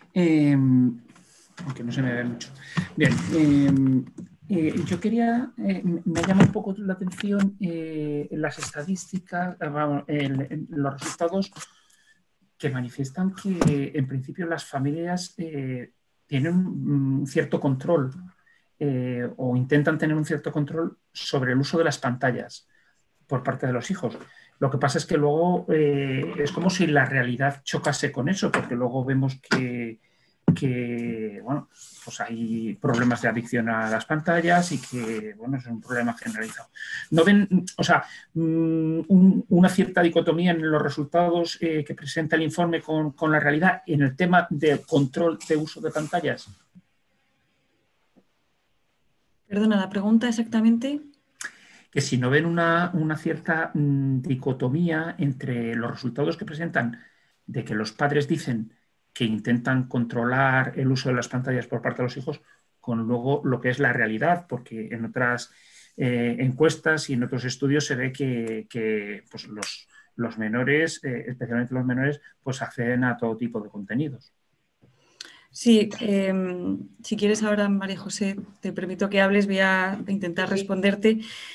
aunque no se me ve mucho. Bien, yo quería, me llama un poco la atención las estadísticas, los resultados que manifiestan que en principio las familias tienen un cierto control o intentan tener un cierto control sobre el uso de las pantallas por parte de los hijos. Lo que pasa es que luego es como si la realidad chocase con eso, porque luego vemos que bueno, pues hay problemas de adicción a las pantallas y que, bueno, es un problema generalizado. ¿No ven, o sea, una cierta dicotomía en los resultados que presenta el informe con la realidad en el tema de control de uso de pantallas? Perdona, la pregunta exactamente. que si no ven una cierta dicotomía entre los resultados que presentan de que los padres dicen que intentan controlar el uso de las pantallas por parte de los hijos con luego lo que es la realidad, porque en otras encuestas y en otros estudios se ve que pues los menores, especialmente los menores, pues acceden a todo tipo de contenidos. Sí, si quieres ahora, María José, te permito que hables, voy a intentar responderte.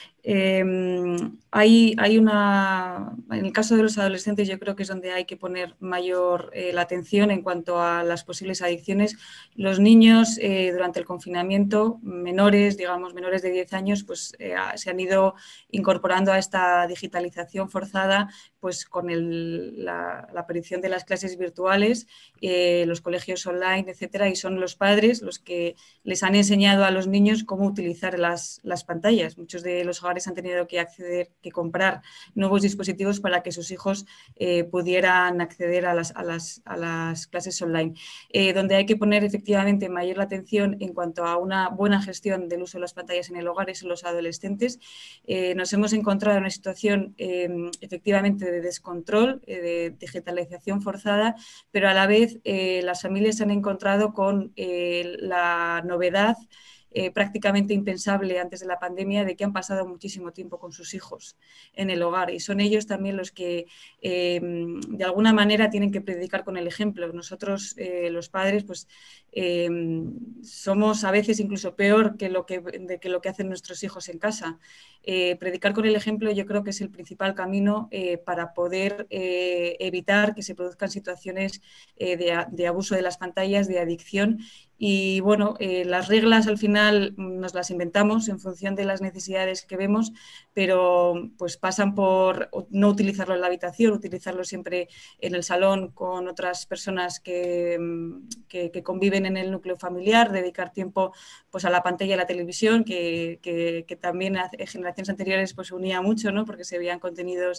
Hay una, en el caso de los adolescentes yo creo que es donde hay que poner mayor la atención en cuanto a las posibles adicciones. Los niños durante el confinamiento, menores, digamos menores de 10 años, pues se han ido incorporando a esta digitalización forzada pues con la aparición de las clases virtuales, los colegios online, etcétera, y son los padres los que les han enseñado a los niños cómo utilizar las pantallas. Muchos de los hogares han tenido que comprar nuevos dispositivos para que sus hijos pudieran acceder a las clases online. Donde hay que poner efectivamente mayor atención en cuanto a una buena gestión del uso de las pantallas en el hogar es en los adolescentes. Nos hemos encontrado en una situación efectivamente de descontrol, de digitalización forzada, pero a la vez las familias se han encontrado con la novedad prácticamente impensable antes de la pandemia de que han pasado muchísimo tiempo con sus hijos en el hogar y son ellos también los que de alguna manera tienen que predicar con el ejemplo. Nosotros los padres pues somos a veces incluso peor que lo que hacen nuestros hijos en casa. Predicar con el ejemplo yo creo que es el principal camino para poder evitar que se produzcan situaciones de abuso de las pantallas, de adicción. Y bueno, las reglas al final nos las inventamos en función de las necesidades que vemos, pero pues pasan por no utilizarlo en la habitación, utilizarlo siempre en el salón con otras personas que conviven en el núcleo familiar, dedicar tiempo pues a la pantalla y a la televisión, que también en generaciones anteriores pues unía mucho, ¿no? Porque se veían contenidos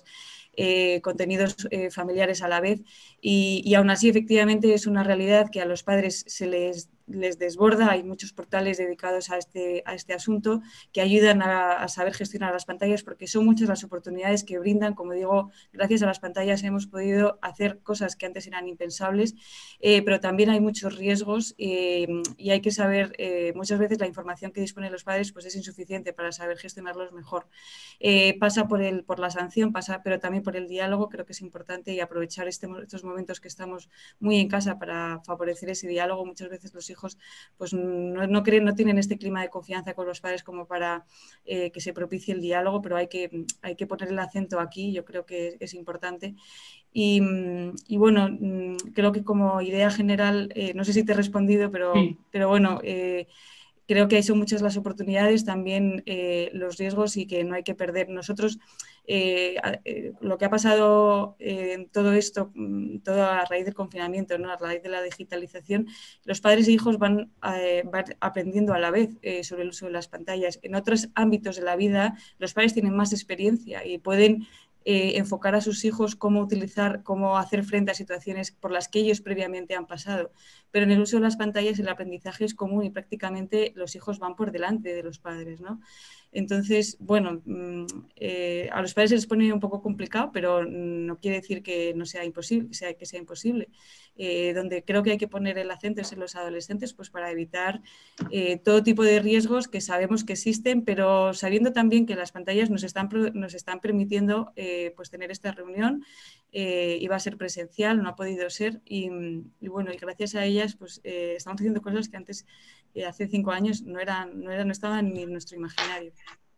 familiares a la vez y aún así efectivamente es una realidad que a los padres se les desborda. Hay muchos portales dedicados a este asunto que ayudan a saber gestionar las pantallas porque son muchas las oportunidades que brindan. Como digo, gracias a las pantallas hemos podido hacer cosas que antes eran impensables, pero también hay muchos riesgos y hay que saber, muchas veces la información que disponen los padres pues es insuficiente para saber gestionarlos mejor. Pasa por la sanción, pero también por el diálogo. Creo que es importante y aprovechar estos momentos que estamos muy en casa para favorecer ese diálogo. Muchas veces los hijos pues no tienen este clima de confianza con los padres como para que se propicie el diálogo, pero hay que poner el acento aquí, yo creo que es importante. Y bueno, creo que como idea general, no sé si te he respondido, pero bueno, creo que son muchas las oportunidades, también los riesgos y que no hay que perder. Nosotros, lo que ha pasado en todo esto, todo a raíz del confinamiento, ¿no? A raíz de la digitalización, los padres e hijos van aprendiendo a la vez sobre el uso de las pantallas. En otros ámbitos de la vida, los padres tienen más experiencia y pueden enfocar a sus hijos cómo hacer frente a situaciones por las que ellos previamente han pasado. Pero en el uso de las pantallas el aprendizaje es común y prácticamente los hijos van por delante de los padres, ¿no? Entonces, bueno, a los padres se les pone un poco complicado, pero no quiere decir que no sea imposible, que sea imposible. Donde creo que hay que poner el acento es en los adolescentes, pues para evitar todo tipo de riesgos que sabemos que existen, pero sabiendo también que las pantallas nos están permitiendo pues tener esta reunión. Iba a ser presencial, no ha podido ser y bueno, y gracias a ellas pues estamos haciendo cosas que antes, hace 5 años, no estaban ni en nuestro imaginario.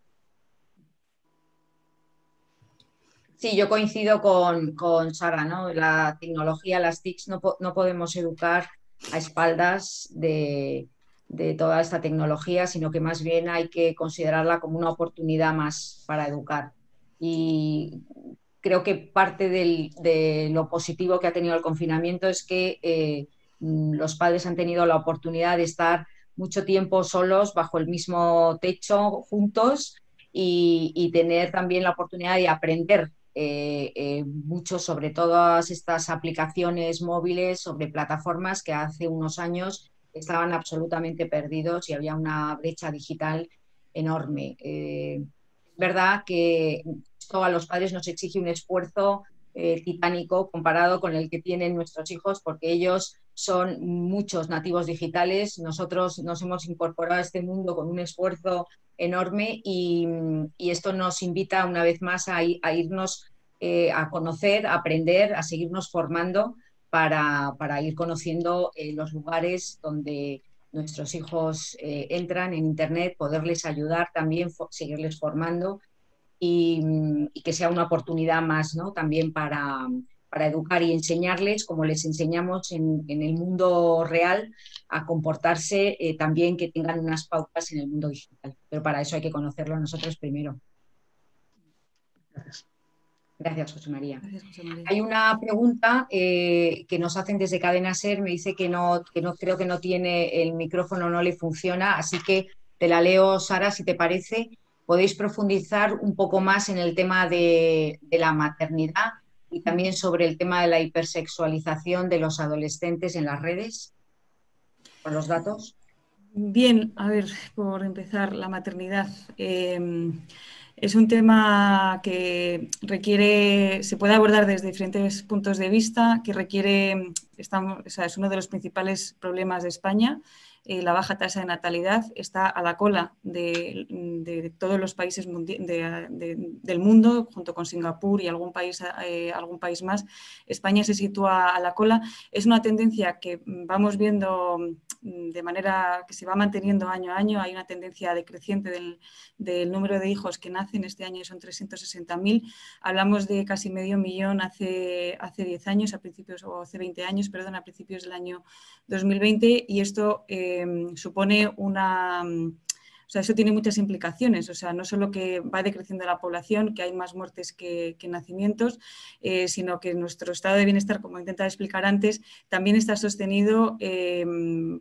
Sí, yo coincido con Sara, ¿no? La tecnología, las TICs, no podemos educar a espaldas de toda esta tecnología, sino que más bien hay que considerarla como una oportunidad más para educar. Y creo que parte de lo positivo que ha tenido el confinamiento es que los padres han tenido la oportunidad de estar mucho tiempo solos bajo el mismo techo, juntos, y tener también la oportunidad de aprender mucho sobre todas estas aplicaciones móviles, sobre plataformas que hace unos años estaban absolutamente perdidos y había una brecha digital enorme. Es verdad que esto a los padres nos exige un esfuerzo titánico comparado con el que tienen nuestros hijos, porque ellos son muchos nativos digitales. Nosotros nos hemos incorporado a este mundo con un esfuerzo enorme y esto nos invita una vez más a irnos a conocer, a aprender, a seguirnos formando para ir conociendo los lugares donde nuestros hijos entran en Internet, poderles ayudar también, seguirles formando y que sea una oportunidad más, ¿no? También para educar y enseñarles, como les enseñamos en el mundo real, a comportarse también, que tengan unas pautas en el mundo digital. Pero para eso hay que conocerlo nosotros primero. Gracias. Gracias, José María. Gracias, José María. Hay una pregunta que nos hacen desde Cadena Ser, me dice que no creo que no tiene el micrófono, no le funciona, así que te la leo, Sara, si te parece. Podéis profundizar un poco más en el tema de la maternidad y también sobre el tema de la hipersexualización de los adolescentes en las redes, con los datos. Bien, a ver, por empezar, la maternidad. Es un tema que se puede abordar desde diferentes puntos de vista, que requiere, es uno de los principales problemas de España. La baja tasa de natalidad está a la cola de todos los países del mundo, junto con Singapur y algún país más. España se sitúa a la cola. Es una tendencia que vamos viendo de manera que se va manteniendo año a año. Hay una tendencia decreciente del número de hijos que nacen. Este año son 360.000. Hablamos de casi 500.000 hace 10 años, o hace 20 años, perdón, a principios del año 2020, y esto supone eso tiene muchas implicaciones, no solo que va decreciendo la población, que hay más muertes que nacimientos, sino que nuestro estado de bienestar, como he intentado explicar antes, también está sostenido en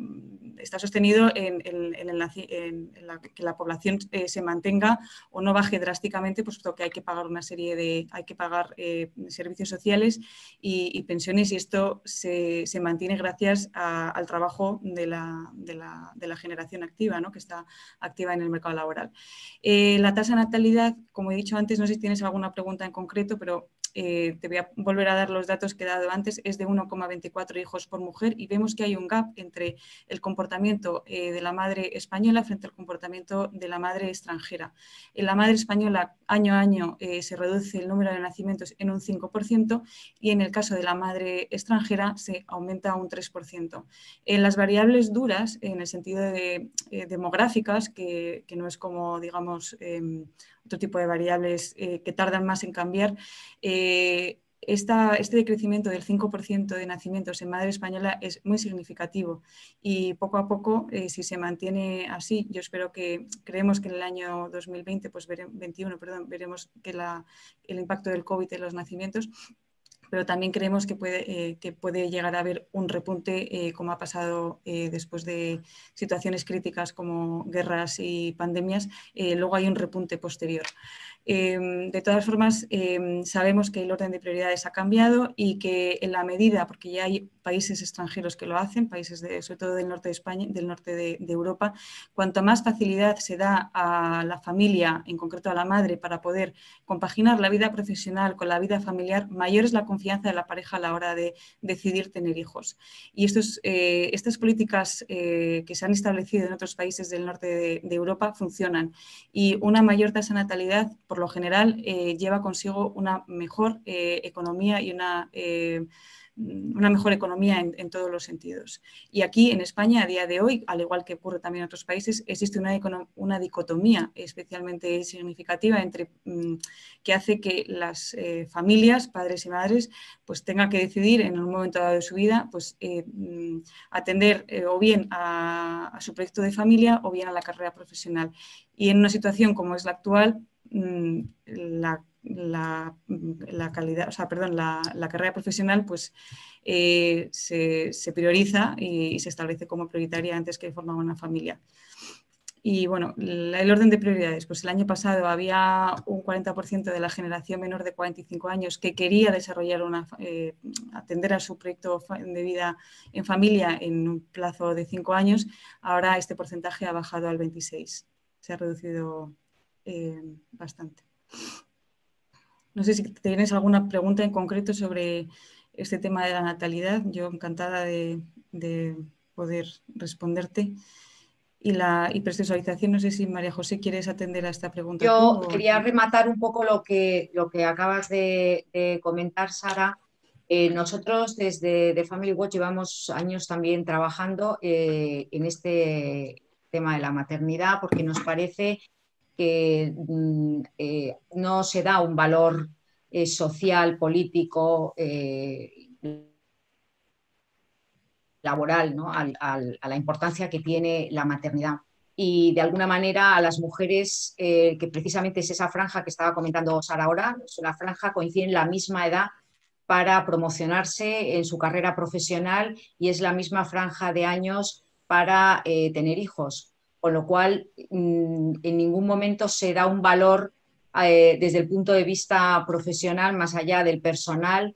que la población se mantenga o no baje drásticamente, puesto que hay que pagar servicios sociales y pensiones, y esto se mantiene gracias al trabajo de la generación activa, ¿no? Que está activa en el mercado laboral. La tasa de natalidad, como he dicho antes, no sé si tienes alguna pregunta en concreto, pero te voy a volver a dar los datos que he dado antes. Es de 1,24 hijos por mujer, y vemos que hay un gap entre el comportamiento de la madre española frente al comportamiento de la madre extranjera. En la madre española, año a año, se reduce el número de nacimientos en un 5%, y en el caso de la madre extranjera se aumenta un 3%. En las variables duras, en el sentido de demográficas, que no es como, digamos, otro tipo de variables que tardan más en cambiar, este decrecimiento del 5% de nacimientos en madre española es muy significativo, y poco a poco, si se mantiene así, creemos que en el año 2020, 21, veremos que el impacto del COVID en los nacimientos, pero también creemos que puede llegar a haber un repunte, como ha pasado después de situaciones críticas como guerras y pandemias. Luego hay un repunte posterior. De todas formas, sabemos que el orden de prioridades ha cambiado, y que en la medida, porque ya hay países extranjeros que lo hacen, países sobre todo del norte de España, del norte de Europa, cuanto más facilidad se da a la familia, en concreto a la madre, para poder compaginar la vida profesional con la vida familiar, mayor es la confianza de la pareja a la hora de decidir tener hijos. Y estas políticas que se han establecido en otros países del norte de Europa funcionan, y una mayor tasa de natalidad, por lo general, lleva consigo una mejor economía y una mejor economía en todos los sentidos. Y aquí en España, a día de hoy, al igual que ocurre también en otros países, existe una dicotomía especialmente significativa que hace que las familias, padres y madres, pues tengan que decidir en un momento dado de su vida, pues atender o bien a su proyecto de familia o bien a la carrera profesional. Y en una situación como es la actual, la carrera profesional pues se prioriza y se establece como prioritaria antes que formar una familia. Y bueno, el orden de prioridades, pues el año pasado había un 40% de la generación menor de 45 años que quería desarrollar atender a su proyecto de vida en familia en un plazo de 5 años. Ahora este porcentaje ha bajado al 26%, se ha reducido bastante. No sé si tienes alguna pregunta en concreto sobre este tema de la natalidad. Yo encantada de poder responderte. Y la hipersexualización, no sé si María José quieres atender a esta pregunta. Yo tú, quería rematar un poco lo que acabas de comentar, Sara. Nosotros desde The Family Watch llevamos años también trabajando en este tema de la maternidad, porque nos parece que no se da un valor social, político, laboral, ¿no? A la importancia que tiene la maternidad. Y de alguna manera a las mujeres, que precisamente es esa franja que estaba comentando Sara ahora, es una franja, coincide en la misma edad para promocionarse en su carrera profesional y es la misma franja de años para tener hijos, con lo cual en ningún momento se da un valor desde el punto de vista profesional, más allá del personal,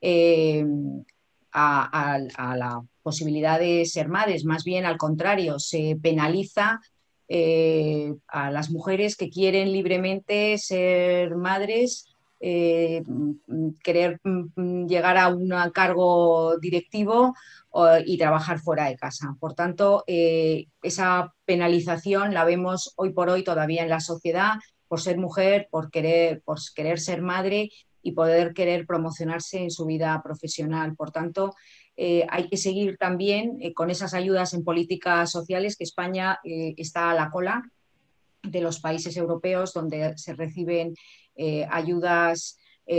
a la posibilidad de ser madres. Más bien al contrario, se penaliza a las mujeres que quieren libremente ser madres, querer llegar a un cargo directivo y trabajar fuera de casa. Por tanto, esa penalización la vemos hoy por hoy todavía en la sociedad por ser mujer, por querer ser madre y poder querer promocionarse en su vida profesional. Por tanto, hay que seguir también con esas ayudas en políticas sociales, que España está a la cola de los países europeos donde se reciben ayudas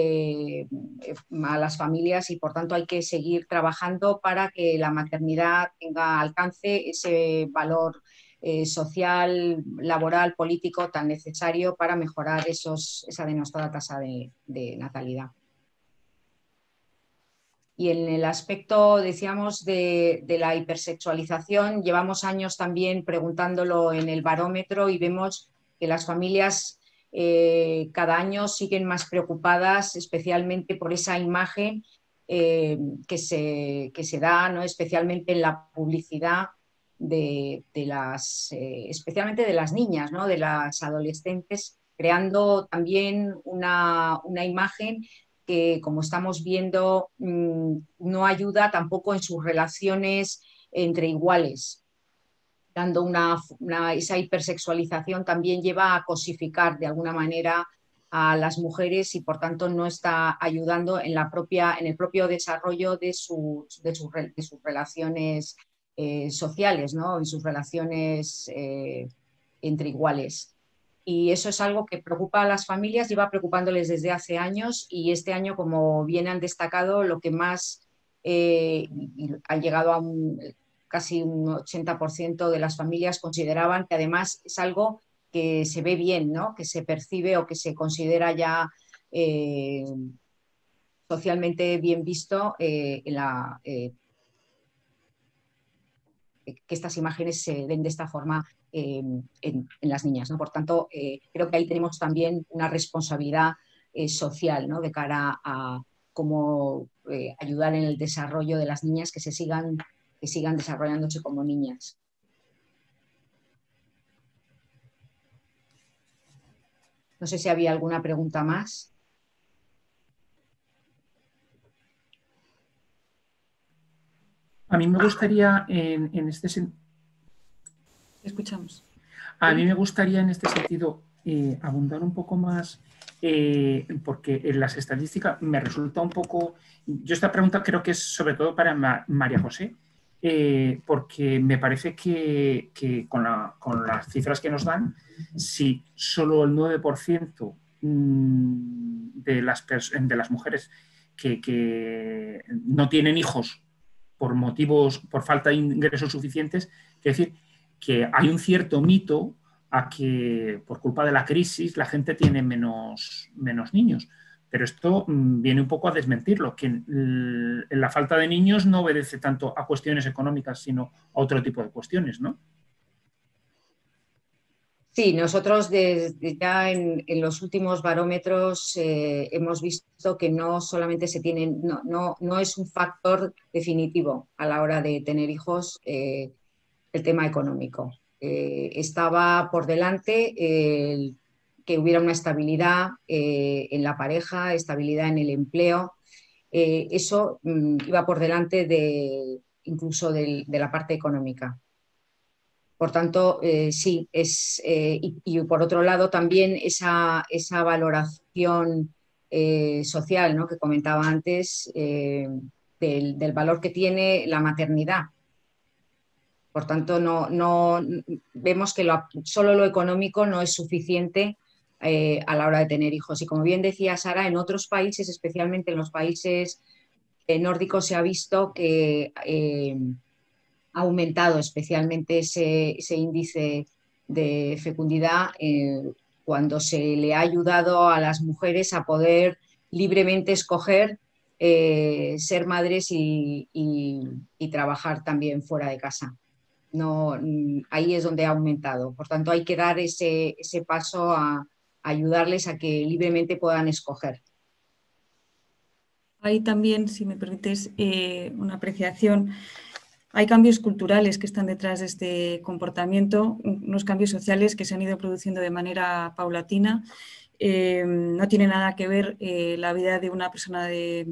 a las familias y por tanto hay que seguir trabajando para que la maternidad tenga alcance ese valor social, laboral, político tan necesario para mejorar esa denostada tasa de natalidad. Y en el aspecto, decíamos, de la hipersexualización, llevamos años también preguntándolo en el barómetro y vemos que las familias cada año siguen más preocupadas, especialmente por esa imagen que se da, ¿no? Especialmente en la publicidad especialmente de las niñas, ¿no? De las adolescentes, creando también una imagen que, como estamos viendo, no ayuda tampoco en sus relaciones entre iguales, dando esa hipersexualización también lleva a cosificar de alguna manera a las mujeres y por tanto no está ayudando en el propio desarrollo de sus relaciones sociales, ¿no? En sus relaciones entre iguales. Y eso es algo que preocupa a las familias, lleva preocupándoles desde hace años y este año, como bien han destacado, lo que más ha llegado a casi un 80% de las familias consideraban que además es algo que se ve bien, ¿no? Que se percibe o que se considera ya socialmente bien visto que estas imágenes se ven de esta forma en las niñas, ¿no? Por tanto, creo que ahí tenemos también una responsabilidad social, ¿no? De cara a cómo ayudar en el desarrollo de las niñas que sigan desarrollándose como niñas. No sé si había alguna pregunta más. A mí me gustaría en este sentido. Escuchamos. A mí me gustaría en este sentido abundar un poco más, porque en las estadísticas me resulta un poco. Yo esta pregunta creo que es sobre todo para María José, porque me parece que con las cifras que nos dan, si solo el 9% de las mujeres que no tienen hijos por falta de ingresos suficientes, quiere decir que hay un cierto mito a que por culpa de la crisis la gente tiene menos niños. Pero esto viene un poco a desmentirlo, que la falta de niños no obedece tanto a cuestiones económicas, sino a otro tipo de cuestiones, ¿no? Sí, nosotros ya en los últimos barómetros hemos visto que no solamente no es un factor definitivo a la hora de tener hijos el tema económico. Estaba por delante que hubiera una estabilidad en la pareja, estabilidad en el empleo. Eso iba por delante incluso de la parte económica. Por tanto, sí, y por otro lado también esa valoración social, ¿no?, que comentaba antes, del valor que tiene la maternidad. Por tanto, vemos que solo lo económico no es suficiente a la hora de tener hijos. Y como bien decía Sara, en otros países, especialmente en los países nórdicos, se ha visto que ha aumentado especialmente ese índice de fecundidad cuando se le ha ayudado a las mujeres a poder libremente escoger ser madres y trabajar también fuera de casa. No, ahí es donde ha aumentado. Por tanto, hay que dar ese paso a ayudarles a que libremente puedan escoger. Hay también, si me permites, una apreciación. Hay cambios culturales que están detrás de este comportamiento, unos cambios sociales que se han ido produciendo de manera paulatina. No tiene nada que ver la vida de una persona de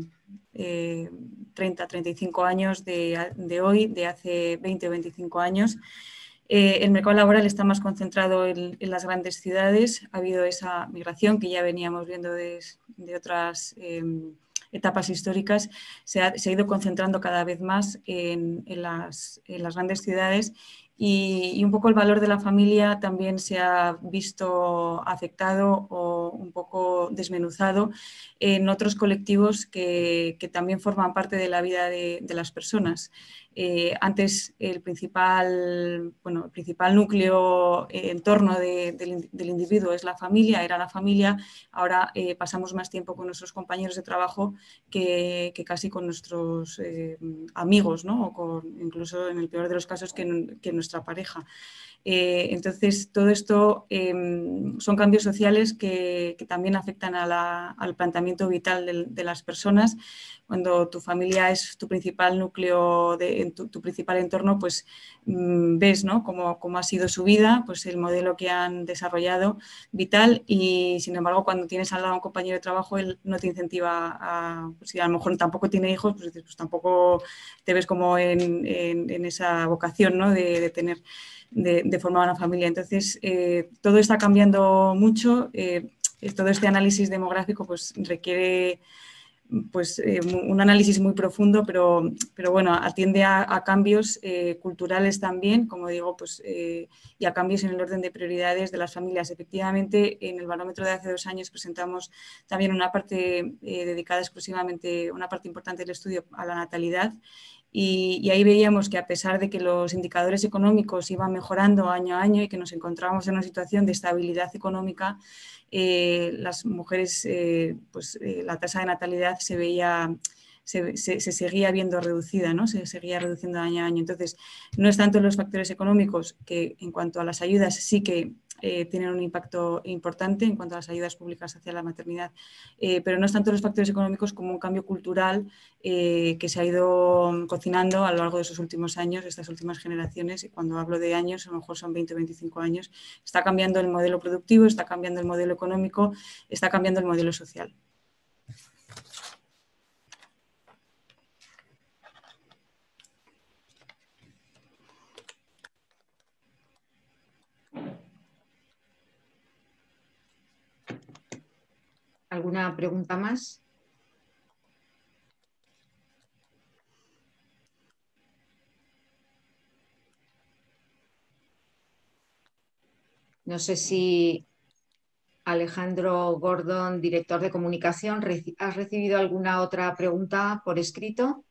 30, 35 años de hoy, de hace 20 o 25 años. El mercado laboral está más concentrado en las grandes ciudades. Ha habido esa migración que ya veníamos viendo de otras etapas históricas, se ha ido concentrando cada vez más en las grandes ciudades y un poco el valor de la familia también se ha visto afectado o un poco desmenuzado en otros colectivos que también forman parte de la vida de las personas. Antes el principal núcleo en torno del individuo es la familia, era la familia. Ahora pasamos más tiempo con nuestros compañeros de trabajo que casi con nuestros amigos, ¿no? O incluso en el peor de los casos que nuestra pareja. Entonces, todo esto son cambios sociales que también afectan al planteamiento vital de las personas. Cuando tu familia es tu principal núcleo, tu principal entorno, pues ves, ¿no?, cómo ha sido su vida, pues el modelo que han desarrollado vital y, sin embargo, cuando tienes al lado a un compañero de trabajo, él no te incentiva pues, si a lo mejor tampoco tiene hijos, pues tampoco te ves como en esa vocación, ¿no?, de formar una familia. Entonces, todo está cambiando mucho. Todo este análisis demográfico pues, requiere un análisis muy profundo, pero bueno, atiende a cambios culturales también, como digo, pues, y a cambios en el orden de prioridades de las familias. Efectivamente, en el barómetro de hace 2 años presentamos también una parte dedicada exclusivamente, una parte importante del estudio a la natalidad. Y ahí veíamos que a pesar de que los indicadores económicos iban mejorando año a año y que nos encontrábamos en una situación de estabilidad económica, las mujeres, la tasa de natalidad se seguía viendo reducida, ¿no? Se seguía reduciendo año a año. Entonces, no es tanto los factores económicos, que en cuanto a las ayudas sí que tienen un impacto importante en cuanto a las ayudas públicas hacia la maternidad, pero no es tanto los factores económicos como un cambio cultural que se ha ido cocinando a lo largo de esos últimos años, estas últimas generaciones, y cuando hablo de años, a lo mejor son 20 o 25 años, está cambiando el modelo productivo, está cambiando el modelo económico, está cambiando el modelo social. ¿Alguna pregunta más? No sé si Alejandro Gordon, director de comunicación, ¿has recibido alguna otra pregunta por escrito?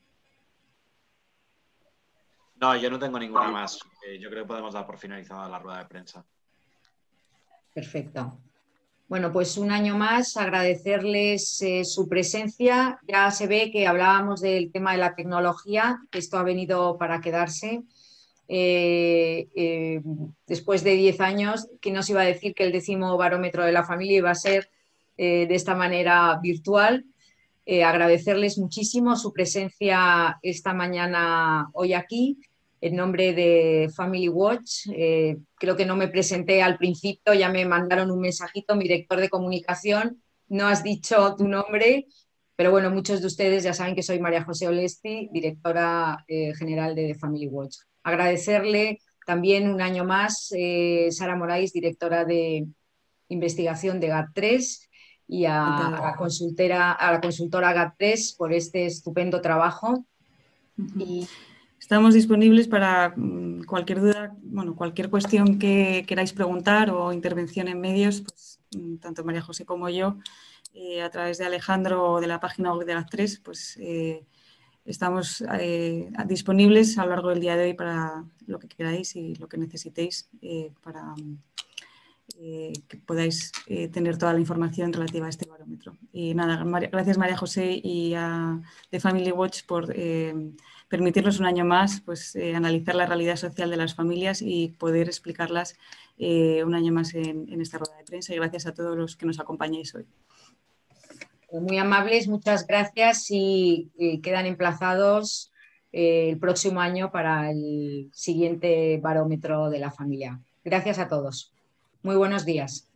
No, yo no tengo ninguna más. Yo creo que podemos dar por finalizada la rueda de prensa. Perfecto. Bueno, pues un año más agradecerles su presencia. Ya se ve que hablábamos del tema de la tecnología, que esto ha venido para quedarse. Después de 10 años, ¿quién nos iba a decir que el 10º barómetro de la familia iba a ser de esta manera virtual? Agradecerles muchísimo su presencia esta mañana hoy aquí en nombre de Family Watch. Creo que no me presenté al principio, ya me mandaron un mensajito, mi director de comunicación, no has dicho tu nombre, pero bueno, muchos de ustedes ya saben que soy María José Olesti, directora general de Family Watch. Agradecerle también un año más Sara Morais, directora de investigación de GAT3, y a la consultora GAT3 por este estupendo trabajo. Y estamos disponibles para cualquier duda, bueno, cualquier cuestión que queráis preguntar o intervención en medios, pues, tanto María José como yo, a través de Alejandro o de la página web de GAT3, pues estamos disponibles a lo largo del día de hoy para lo que queráis y lo que necesitéis para que podáis tener toda la información relativa a este barómetro. Y nada, gracias María José y a The Family Watch por permitirnos un año más pues, analizar la realidad social de las familias y poder explicarlas un año más en esta rueda de prensa. Y gracias a todos los que nos acompañáis hoy. Muy amables, muchas gracias y quedan emplazados el próximo año para el siguiente barómetro de la familia. Gracias a todos. Muy buenos días.